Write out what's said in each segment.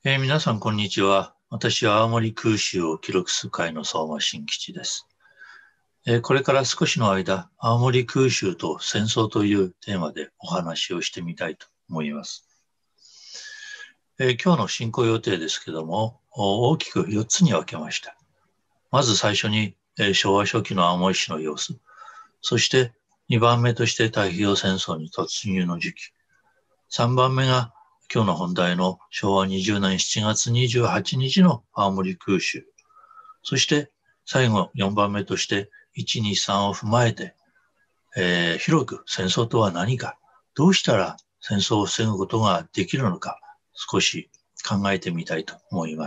皆さん、こんにちは。私は青森空襲を記録する会の相馬慎吉です。これから少しの間、青森空襲と戦争というテーマでお話をしてみたいと思います。今日の進行予定ですけども、大きく4つに分けました。まず最初に、昭和初期の青森市の様子、そして2番目として太平洋戦争に突入の時期、3番目が今日の本題の昭和20年7月28日の青森空襲。そして最後4番目として1、2、3を踏まえて、広く戦争とは何か、どうしたら戦争を防ぐことができるのか、少し考えてみたいと思います。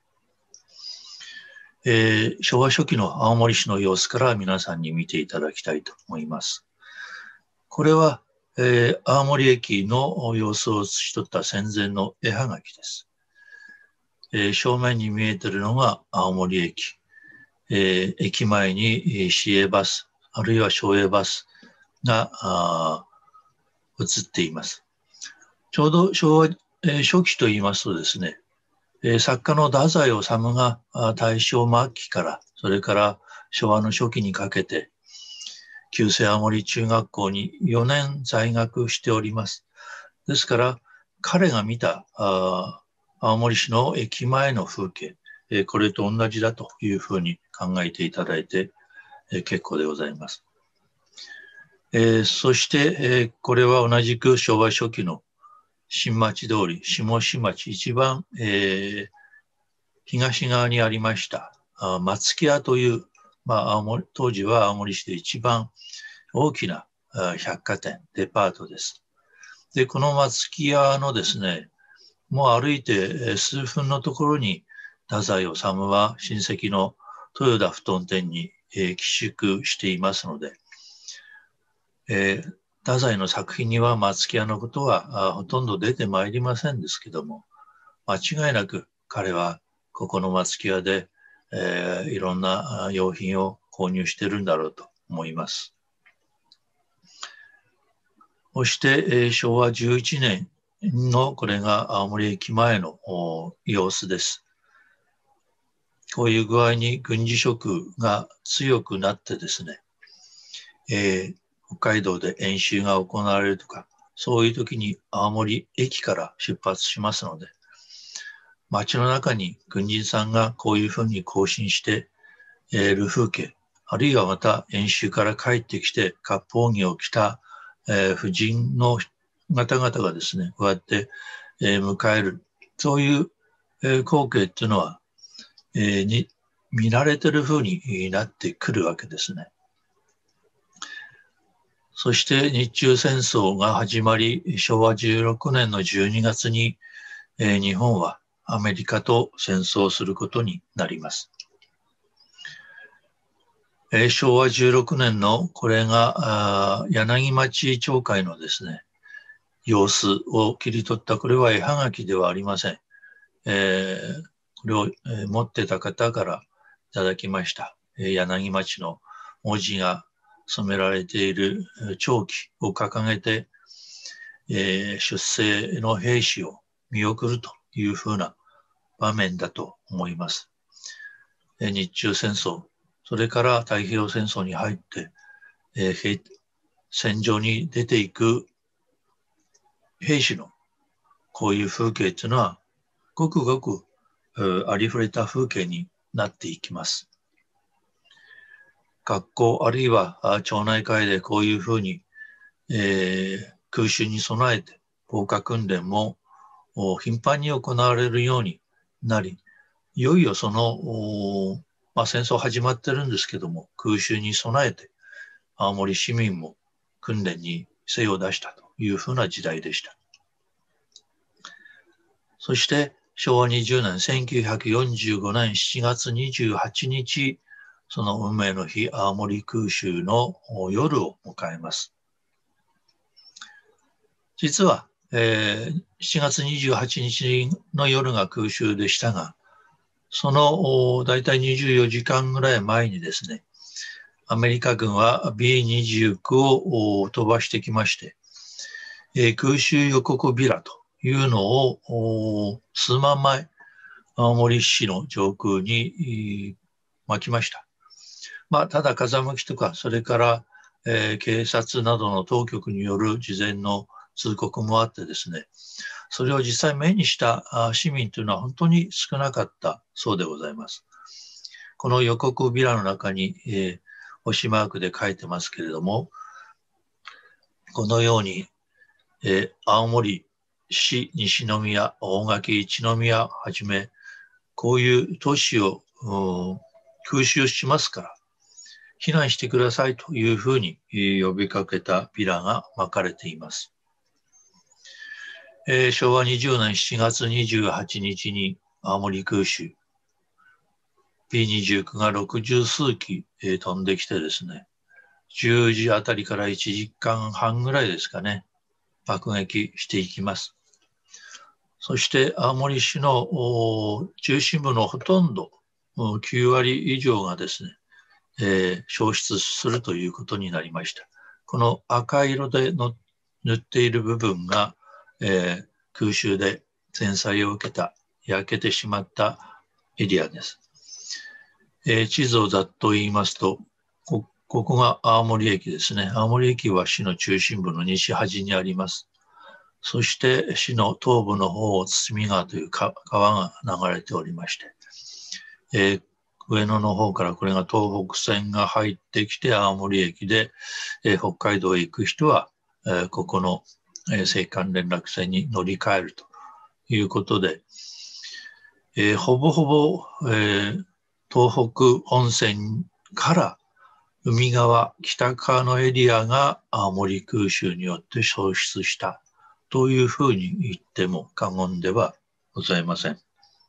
昭和初期の青森市の様子から皆さんに見ていただきたいと思います。これは青森駅の様子を写し取った戦前の絵はがきです。正面に見えているのが青森駅。駅前に市営バス、あるいは省営バスが映っています。ちょうど昭和、初期と言いますとですね、作家の太宰治が大正末期からそれから昭和の初期にかけて旧制青森中学校に4年在学しております。ですから彼が見た青森市の駅前の風景、これと同じだというふうに考えていただいて、結構でございます。そして、これは同じく昭和初期の新町通り、下新町一番、東側にありました松木屋という、当時は青森市で一番大きな百貨店、デパートです。で、この松木屋のですね、もう歩いて数分のところに太宰治は親戚の豊田布団店に寄宿していますので、太宰の作品には松木屋のことはほとんど出てまいりませんですけども、間違いなく彼はここの松木屋で、いろんな用品を購入してるんだろうと思います。そして、昭和11年のこれが青森駅前の様子です。こういう具合に軍事色が強くなってですね、北海道で演習が行われるとか、そういう時に青森駅から出発しますので、街の中に軍人さんがこういうふうに行進している風景、あるいはまた演習から帰ってきて割烹着を着た、婦人の方々がですね、こうやって、迎える、そういう、光景っていうのは、見慣れてる風になってくるわけですね。そして日中戦争が始まり、昭和16年の12月に、日本はアメリカと戦争することになります。昭和16年のこれが柳町町会のですね、様子を切り取った、これは絵はがきではありません。これを、持ってた方からいただきました。柳町の文字が染められている町旗を掲げて、出征の兵士を見送るというふうな場面だと思います。日中戦争、それから太平洋戦争に入って、戦場に出ていく兵士のこういう風景というのは、ごくごくありふれた風景になっていきます。学校あるいは町内会でこういうふうに、空襲に備えて防火訓練も頻繁に行われるようになり、いよいよその、戦争始まってるんですけども、空襲に備えて青森市民も訓練に精を出したというふうな時代でした。そして昭和20年1945年7月28日、その運命の日、青森空襲の夜を迎えます。実は、7月28日の夜が空襲でしたが、そのだいたい24時間ぐらい前にですね、アメリカ軍は B29 を飛ばしてきまして、空襲予告ビラというのを数万枚青森市の上空に巻きました。ただ風向きとか、それから、警察などの当局による事前の通告もあってですね、それを実際目にした市民というのは本当に少なかったそうでございます。この予告ビラの中に、星マークで書いてますけれども、このように、青森市西宮、大垣一宮はじめ、こういう都市を空襲しますから、避難してくださいというふうに呼びかけたビラが巻かれています。昭和20年7月28日に青森空襲、B29 が60数機飛んできてですね、10時あたりから1時間半ぐらいですかね、爆撃していきます。そして青森市の中心部のほとんど、9割以上がですね、消失するということになりました。この赤色で塗っている部分が、空襲で戦災を受けた、焼けてしまったエリアです。地図をざっと言いますと、ここが青森駅ですね。青森駅は市の中心部の西端にあります。そして市の東部の方を堤川という川が流れておりまして、上野の方からこれが東北線が入ってきて青森駅で、北海道へ行く人は、ここの、青函連絡船に乗り換えるということで、ほぼほぼ、東北本線から海側、北側のエリアが青森空襲によって消失したというふうに言っても過言ではございません。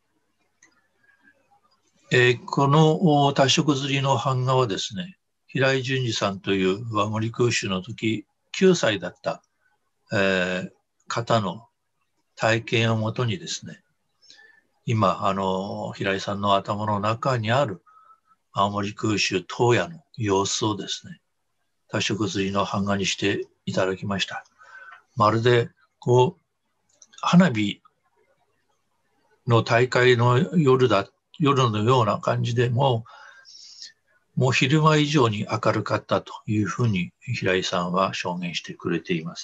この多色刷りの版画はですね、平井淳二さんという青森空襲の時9歳だった、方の体験をもとにですね、今平井さんの頭の中にある青森空襲当夜の様子をですね、多色刷りの版画にしていただきました。まるで花火の大会の夜のような感じでもう昼間以上に明るかったというふうに平井さんは証言してくれています。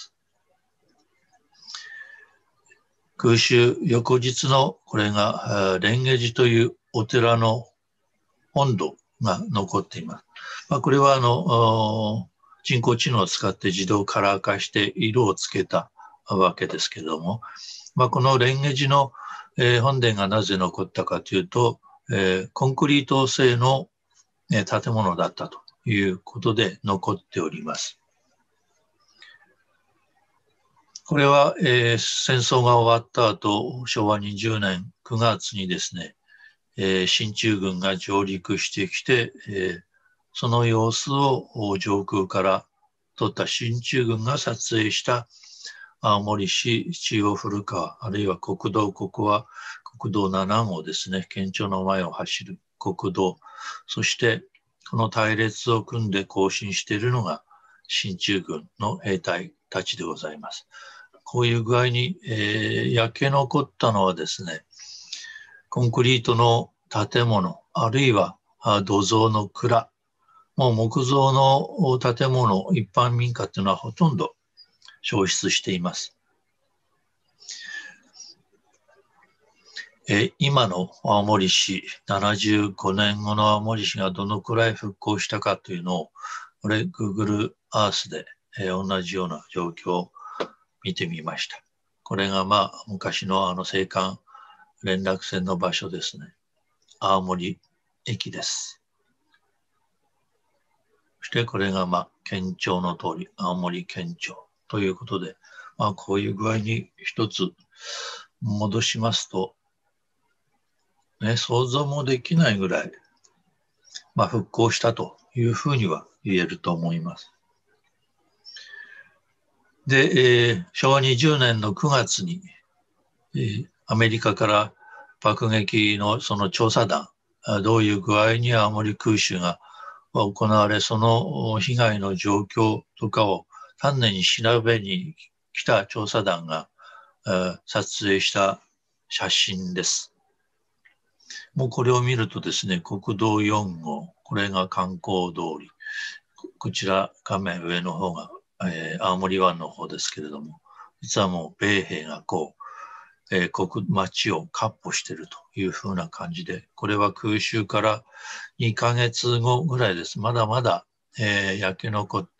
空襲翌日のこれが蓮華寺というお寺の本堂が残っています。これは人工知能を使って自動カラー化して色をつけたわけですけれども、この蓮華寺の本殿がなぜ残ったかというと、コンクリート製の建物だったということで残っております。これは、戦争が終わった後、昭和20年9月にですね、進駐軍が上陸してきて、その様子を上空から撮った進駐軍が撮影した青森市中央古川、あるいは国道、ここは国道7号ですね、県庁の前を走る国道、そしてこの隊列を組んで行進しているのが進駐軍の兵隊たちでございます。こういう具合に、焼け残ったのはですね、コンクリートの建物、あるいは土蔵の蔵、もう木造の建物、一般民家というのはほとんど消失しています。今の青森市、75年後の青森市がどのくらい復興したかというのを、これ Google Earth で、同じような状況を見てみました。これが昔の青函連絡船の場所ですね。青森駅です。そしてこれが県庁の通り、青森県庁ということで、こういう具合に一つ戻しますと、想像もできないぐらい、復興したというふうには言えると思います。で、昭和20年の9月に、アメリカから爆撃のその調査団、どういう具合に青森空襲が行われ、その被害の状況とかを丹念に調べに来た調査団が撮影した写真です。もうこれを見るとですね、国道4号、これが観光通り、こちら画面上の方が、青森湾の方ですけれども、実はもう米兵が町を闊歩しているというふうな感じで、これは空襲から2ヶ月後ぐらいです。まだまだ、焼け残って、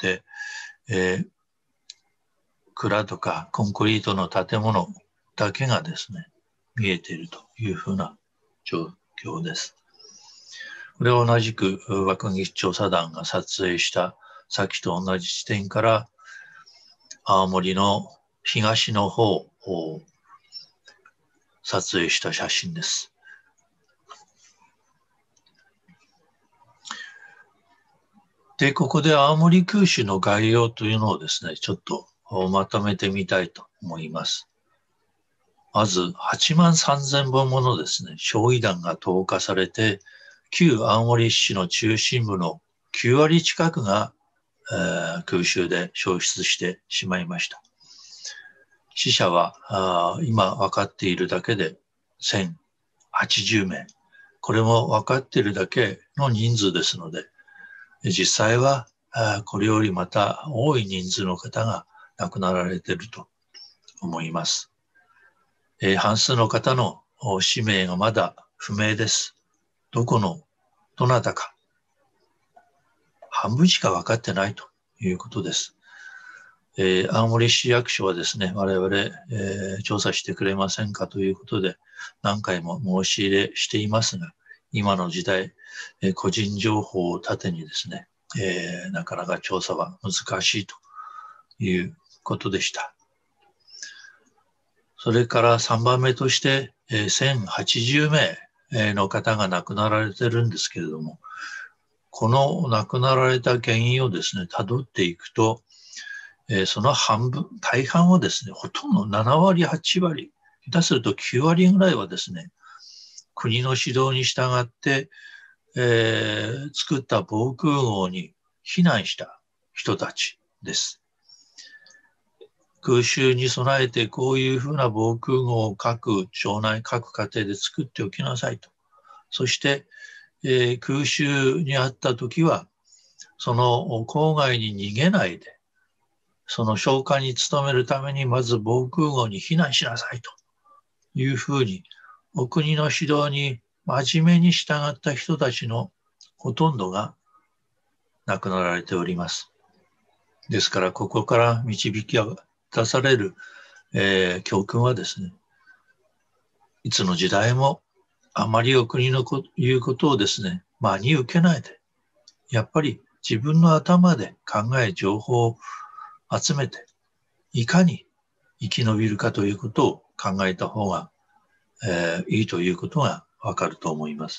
蔵とかコンクリートの建物だけがですね、見えているというふうな状況です。これは同じく爆撃調査団が撮影したさっきと同じ地点から青森の東の方を撮影した写真です。で、ここで青森空襲の概要というのをですね、ちょっとまとめてみたいと思います。まず、8万3000本ものですね、焼夷弾が投下されて、旧青森市の中心部の9割近くが、空襲で消失してしまいました。死者は今分かっているだけで1080名。これも分かっているだけの人数ですので、実際はこれよりまた多い人数の方が亡くなられていると思います。半数の方の氏名がまだ不明です。どなたか。半分しか分かってないということです。青森市役所はですね、我々、調査してくれませんかということで何回も申し入れしていますが、今の時代、個人情報を盾にですね、なかなか調査は難しいということでした。それから3番目として、1080名の方が亡くなられてるんですけれども、この亡くなられた原因をですね、たどっていくと、その大半をですね、ほとんど7割、8割、下手すると9割ぐらいはですね、国の指導に従って、作った防空壕に避難した人たちです。空襲に備えてこういうふうな防空壕を各町内、各家庭で作っておきなさいと。そして、空襲にあった時は、その郊外に逃げないで、その消火に努めるためにまず防空壕に避難しなさいというふうに、お国の指導に真面目に従った人たちのほとんどが亡くなられております。ですから、ここから導き出される、教訓はですね、いつの時代もあまりお国の言うことをですね、真に受けないで、やっぱり自分の頭で考え、情報を集めて、いかに生き延びるかということを考えた方が、いいということがわかると思います。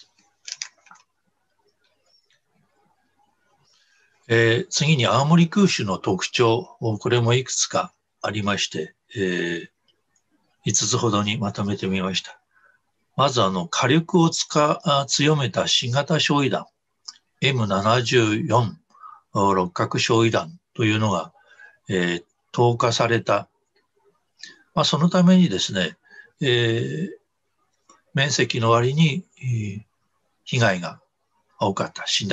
次に青森空襲の特徴、これもいくつかありまして、5つほどにまとめてみました。まず火力を強めた新型焼夷弾 M74 六角焼夷弾というのが、投下された。そのためにですね、面積の割に、被害が多かった。死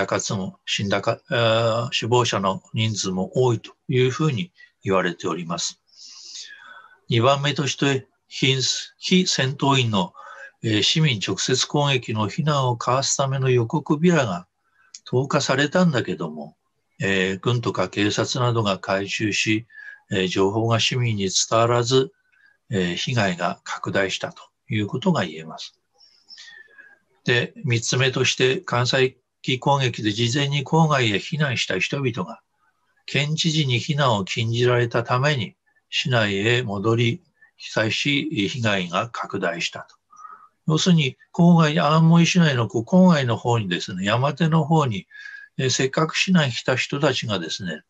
亡者の人数も多いというふうに言われております。2番目として、非戦闘員の市民直接攻撃の非難をかわすための予告ビラが投下されたんだけども、軍とか警察などが回収し、情報が市民に伝わらず、被害が拡大したということが言えます。で、3つ目として、関西機攻撃で事前に郊外へ避難した人々が、県知事に避難を禁じられたために、市内へ戻り、被災し、被害が拡大したと。要するに、青森市内の郊外の方にですね、山手の方に、せっかく市内に来た人たちがですね、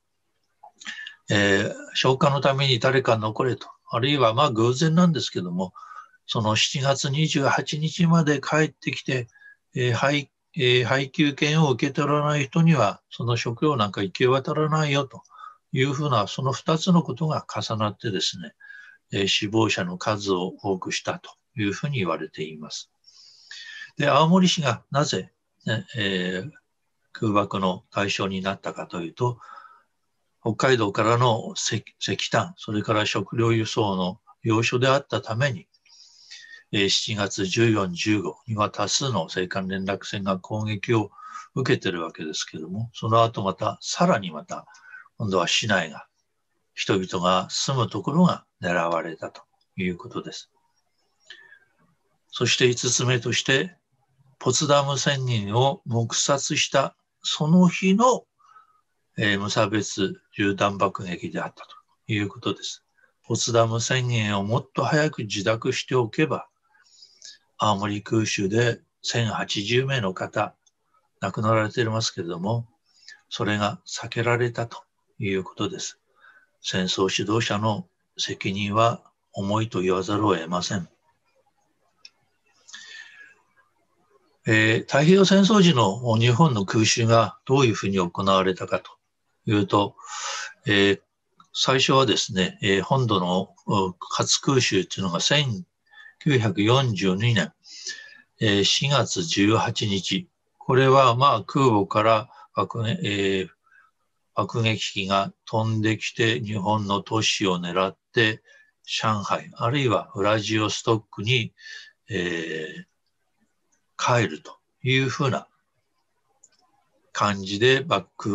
消火のために誰か残れと、あるいは偶然なんですけども、その7月28日まで帰ってきて、配給券を受け取らない人には、その食料なんか行き渡らないよというふうな、その2つのことが重なってですね、 死亡者の数を多くしたというふうに言われています。で、青森市がなぜ、空爆の対象になったかというと、北海道からの石炭、それから食料輸送の要所であったために、7月14、15には多数の青函連絡船が攻撃を受けているわけですけれども、その後さらにまた、今度は市内が、人々が住むところが狙われたということです。そして5つ目として、ポツダム宣言を黙殺したその日の、無差別銃弾爆撃であったということです。ポツダム宣言をもっと早く受諾しておけば、青森空襲で1080名の方、亡くなられていますけれども、それが避けられたということです。戦争指導者の責任は重いと言わざるを得ません。太平洋戦争時の日本の空襲がどういうふうに行われたかというと、最初はですね、本土の初空襲というのが1942年、4月18日。これは空母から爆撃機が飛んできて日本の都市を狙って上海あるいはウラジオストックに、帰るというふうな感じで空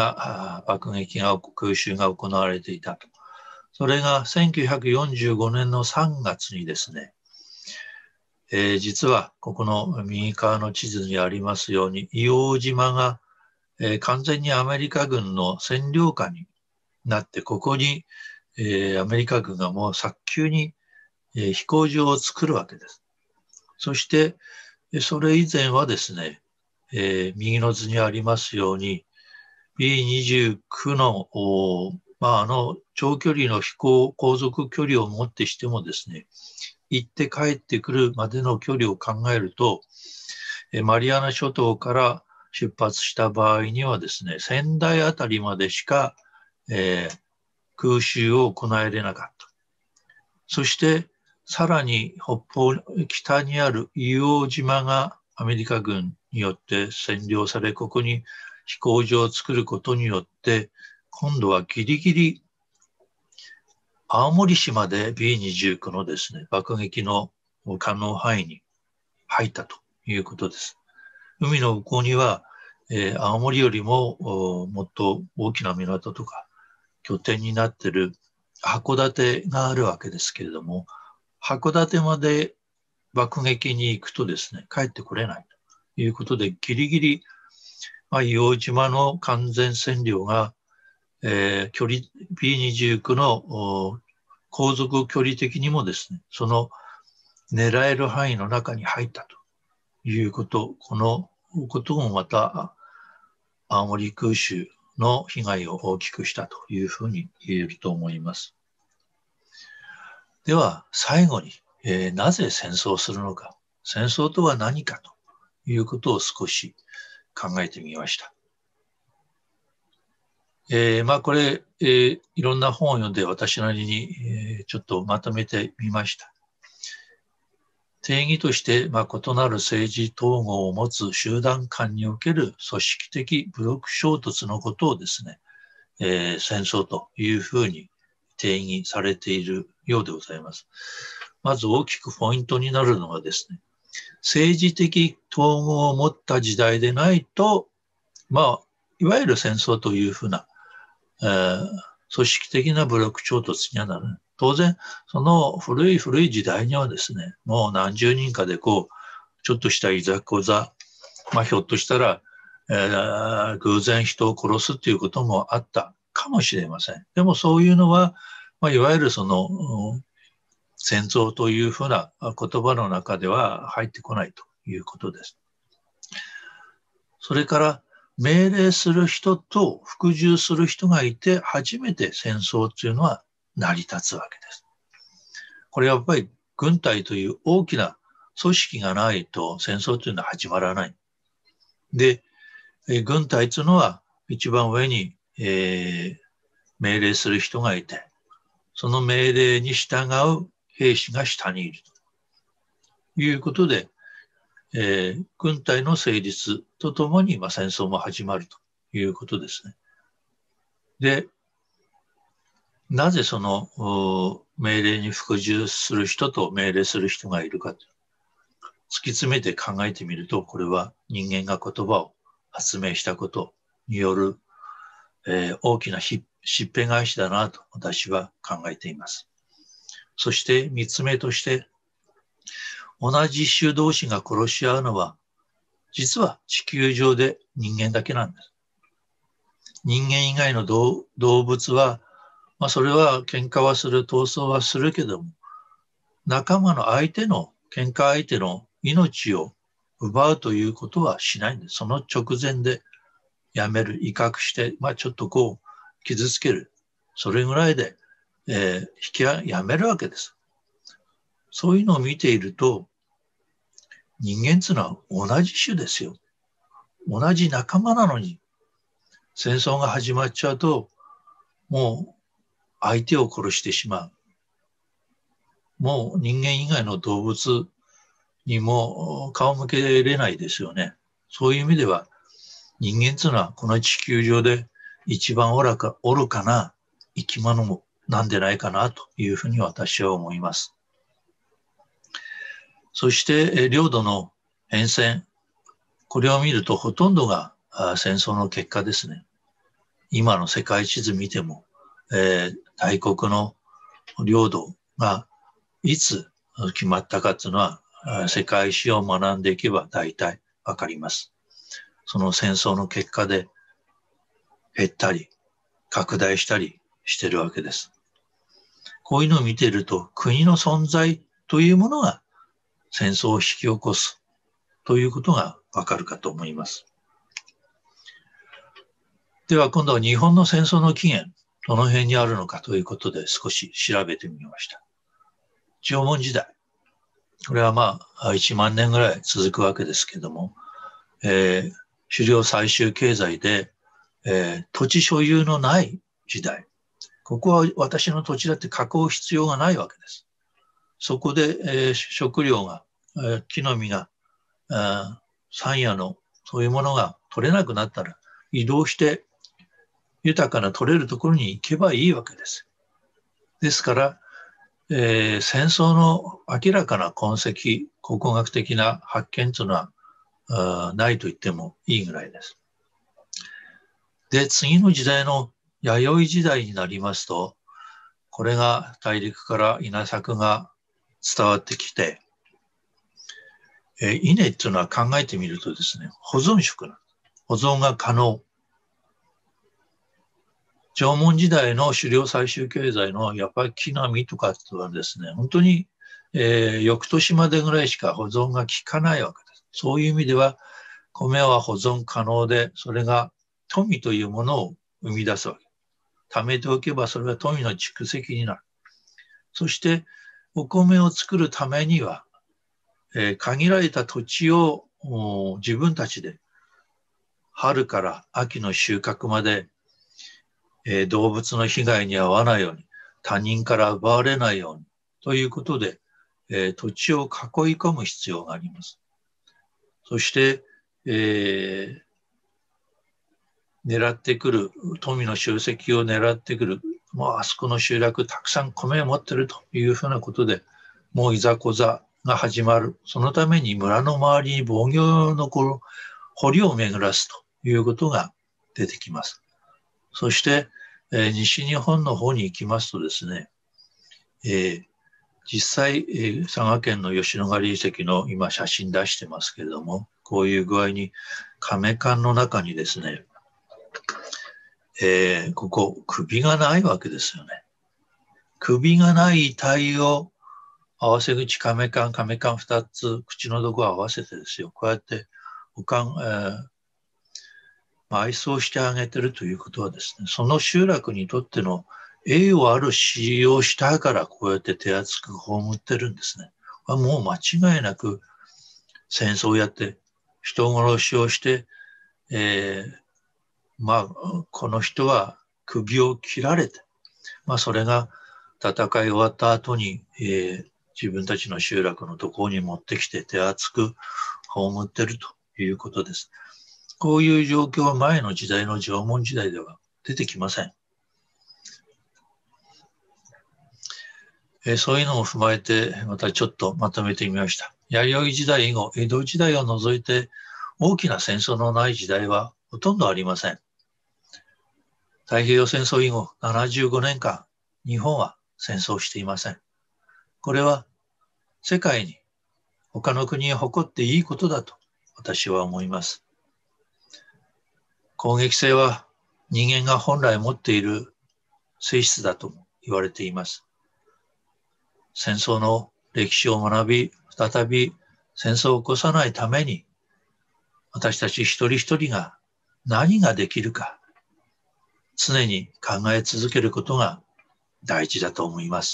襲が行われていたと。それが1945年の3月にですね、実はここの右側の地図にありますように硫黄島が、完全にアメリカ軍の占領下になって、ここに、アメリカ軍がもう早急に、飛行場を作るわけです。そしてそれ以前はですね、右の図にありますように B29 の長距離の航続距離をもってしてもですね、行って帰ってくるまでの距離を考えると、マリアナ諸島から出発した場合にはですね、仙台あたりまでしか、空襲を行えれなかった。そしてさらに北にある硫黄島がアメリカ軍によって占領され、ここに飛行場を作ることによって、今度はギリギリ青森市まで B29 のですね、爆撃の可能範囲に入ったということです。海の向こうには、青森よりももっと大きな港とか拠点になっている函館があるわけですけれども、函館まで爆撃に行くとですね、帰ってこれないということで、ギリギリ、硫黄島の完全占領が、距離 B29 の航続距離的にもですね、その狙える範囲の中に入ったということ、このこともまた青森空襲の被害を大きくしたというふうに言えると思います。では最後に、なぜ戦争をするのか、戦争とは何かということを少し考えてみました。これ、いろんな本を読んで私なりに、ちょっとまとめてみました。定義として、異なる政治統合を持つ集団間における組織的武力衝突のことをですね、戦争というふうに定義されているようでございます。まず大きくポイントになるのはですね、政治的統合を持った時代でないと、いわゆる戦争というふうな、組織的な武力衝突にはなる。当然、その古い時代にはですね、もう何十人かでちょっとしたいざこざ、ひょっとしたら、偶然人を殺すということもあったかもしれません。でもそういうのは、いわゆるその戦争というふうな言葉の中では入ってこないということです。それから命令する人と服従する人がいて初めて戦争というのは成り立つわけです。これはやっぱり軍隊という大きな組織がないと戦争というのは始まらない。で、軍隊というのは一番上に、命令する人がいて、 その命令に従う兵士が下にいるということで、軍隊の成立とともに、戦争も始まるということですね。で、なぜその命令に服従する人と命令する人がいるかと突き詰めて考えてみると、これは人間が言葉を発明したことによる、大きなしっぺ返しだなと私は考えています。そして三つ目として、同じ種同士が殺し合うのは、実は地球上で人間だけなんです。人間以外の動物は、それは喧嘩はする、闘争はするけども、仲間の喧嘩相手の命を奪うということはしないんです。その直前でやめる、威嚇して、ちょっと傷つける。それぐらいで、やめるわけです。そういうのを見ていると、人間っていうのは同じ種ですよ。同じ仲間なのに、戦争が始まっちゃうと、もう相手を殺してしまう。もう人間以外の動物にも顔向けれないですよね。そういう意味では、人間っていうのはこの地球上で一番愚かな生き物なんでないかなというふうに私は思います。そして領土の変遷、これを見るとほとんどが戦争の結果ですね。今の世界地図見ても、大国の領土がいつ決まったかというのは、世界史を学んでいけば大体わかります。その戦争の結果で減ったり拡大したりしてるわけです。こういうのを見ていると、国の存在というものが戦争を引き起こすということがわかるかと思います。では今度は日本の戦争の起源、どの辺にあるのかということで少し調べてみました。縄文時代。これは1万年ぐらい続くわけですけども、狩猟採集経済で、土地所有のない時代。ここは私の土地だって囲う必要がないわけです。そこで、食料が、木の実が、山野のそういうものが取れなくなったら移動して豊かな取れるところに行けばいいわけです。ですから、戦争の明らかな痕跡、考古学的な発見というのはないと言ってもいいぐらいです。で、次の時代の弥生時代になりますと、これが大陸から稲作が伝わってきて、稲っていうのは考えてみるとですね、保存食なんです。保存が可能。縄文時代の狩猟採集経済のやっぱり木の実とかはですね、本当に、翌年までぐらいしか保存が効かないわけです。そういう意味では、米は保存可能で、それが富というものを生み出すわけ。貯めておけばそれは富の蓄積になる。そしてお米を作るためには、限られた土地を自分たちで春から秋の収穫まで、動物の被害に遭わないように、他人から奪われないようにということで、土地を囲い込む必要があります。そして、狙ってくる、富の集積を狙ってくる、もうあそこの集落たくさん米を持ってるというふうなことで、もういざこざが始まる。そのために村の周りに防御の堀を巡らすということが出てきます。そして、西日本の方に行きますとですね、実際、佐賀県の吉野ヶ里遺跡の今写真出してますけれども、こういう具合に甕棺の中にですね、ここ首がないわけですよね。首がない遺体を合わせ口甕棺2つ口のとこを合わせてですよ、こうやって埋葬してあげてるということはですね、その集落にとっての栄誉ある死をしたからこうやって手厚く葬ってるんですね。もう間違いなく戦争をやって人殺しをして、この人は首を切られて、それが戦い終わった後に、自分たちの集落のところに持ってきて手厚く葬ってるということです。こういう状況は前の時代の縄文時代では出てきません。そういうのを踏まえて、またちょっとまとめてみました。弥生時代以後、江戸時代を除いて大きな戦争のない時代はほとんどありません。太平洋戦争以後75年間、日本は戦争していません。これは世界に他の国が誇っていいことだと私は思います。攻撃性は人間が本来持っている性質だとも言われています。戦争の歴史を学び、再び戦争を起こさないために、私たち一人一人が何ができるか、常に考え続けることが大事だと思います。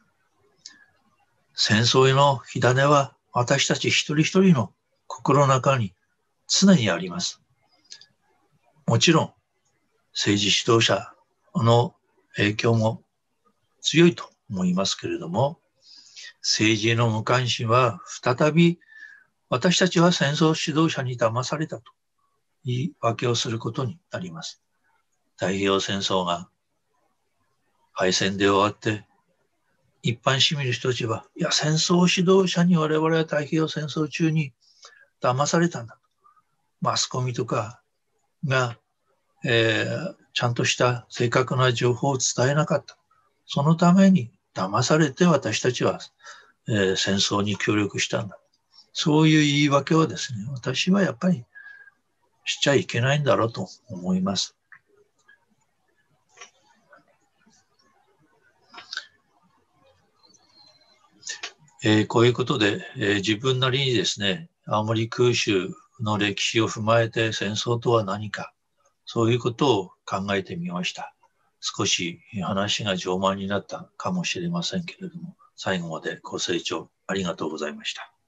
戦争への火種は私たち一人一人の心の中に常にあります。もちろん政治指導者の影響も強いと思いますけれども、政治への無関心は再び私たちは戦争指導者に騙されたと言い訳をすることになります。太平洋戦争が敗戦で終わって、一般市民の人たちは、いや、戦争指導者に我々は太平洋戦争中に騙されたんだ。マスコミとかが、ちゃんとした正確な情報を伝えなかった。そのために騙されて私たちは、戦争に協力したんだ。そういう言い訳はですね、私はやっぱりしちゃいけないんだろうと思います。こういうことで、自分なりにですね、青森空襲の歴史を踏まえて戦争とは何か、そういうことを考えてみました。少し話が上満になったかもしれませんけれども、最後までご清聴ありがとうございました。